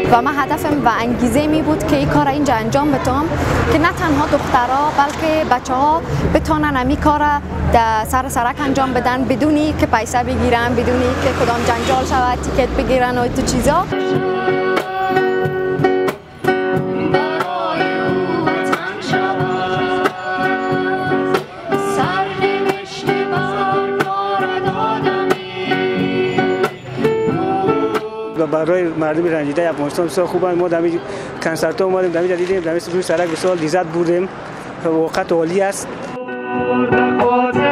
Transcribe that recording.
و من هدفم و انگیزه می بود که این کار اینجا انجام بدم که نه تنها دخترها بلکه بچه‌ها بتونن این کار در سر سرک انجام بدن بدونی که پیسه بگیرن، بدونی که کدام جنجال شود تیکت بگیرن و تو چیزا. برای مردم رنجیده افغانستان بسیار خوبه. ما در کنسرت اومدیم، در دیدیم، در روی سرک بسیار لذت بردیم. واقعا عالی است.